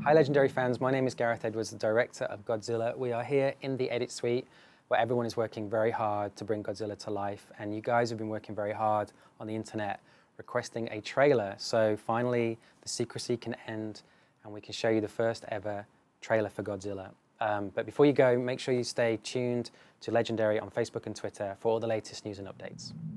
Hi Legendary fans, my name is Gareth Edwards, the director of Godzilla. We are here in the edit suite where everyone is working very hard to bring Godzilla to life, and you guys have been working very hard on the internet requesting a trailer. So finally the secrecy can end and we can show you the first ever trailer for Godzilla. But before you go, make sure you stay tuned to Legendary on Facebook and Twitter for all the latest news and updates.